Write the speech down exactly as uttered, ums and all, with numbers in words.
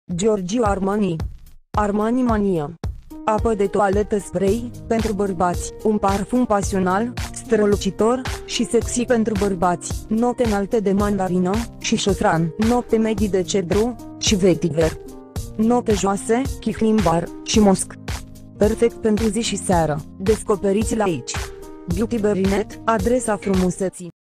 Giorgio Armani. Armani Mania. Apă de toaletă spray, pentru bărbați, un parfum pasional, strălucitor și sexy pentru bărbați, note înalte de mandarină și șofran, note medii de cedru și vetiver, note joase, chihlimbar și mosc. Perfect pentru zi și seară. Descoperiți-l aici. Beauty Berinet, adresa frumuseții.